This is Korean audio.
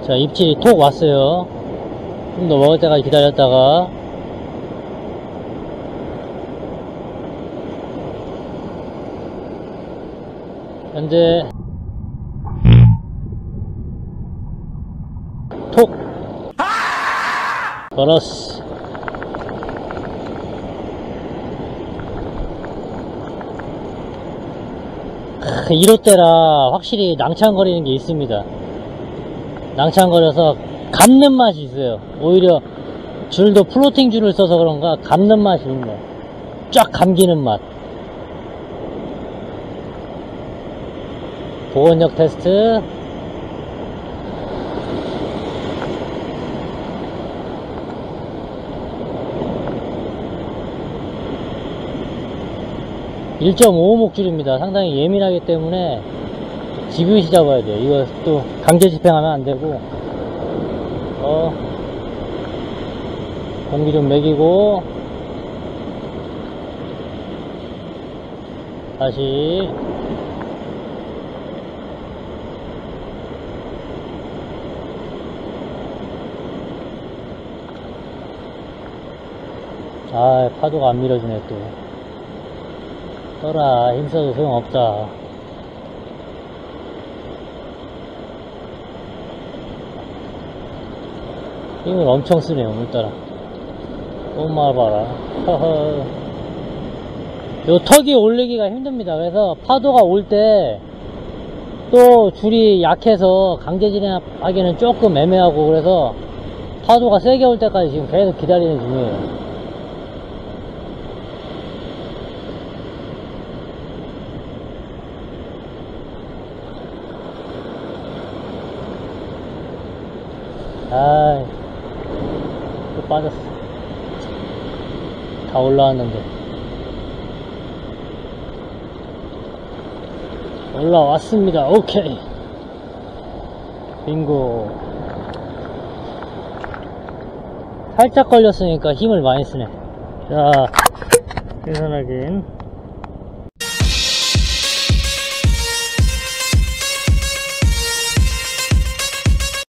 자, 입질이 톡 왔어요. 좀 더 먹을 때까지 기다렸다가 현재 톡 걸었어. 이럴 때라 확실히 낭창거리는 게 있습니다. 낭창거려서 감는 맛이 있어요. 오히려 줄도 플로팅 줄을 써서 그런가 감는 맛이 있네. 쫙 감기는 맛. 보건력 테스트. (1.5) 목줄입니다. 상당히 예민하기 때문에 지그시 잡아야 돼요. 이거 또 강제 집행하면 안 되고. 공기 좀 먹이고 다시 파도가 안 밀어주네. 또 떠라. 힘써도 소용없다. 힘을 엄청 쓰네요. 오늘따라 엄마 봐라. 허허. 요 턱이 올리기가 힘듭니다. 그래서 파도가 올 때 또 줄이 약해서 강제 진행하기는 조금 애매하고, 그래서 파도가 세게 올 때까지 지금 계속 기다리는 중이에요. 또 빠졌어. 다 올라왔는데. 올라왔습니다. 오케이. 빙고. 살짝 걸렸으니까 힘을 많이 쓰네. 자, 계산하긴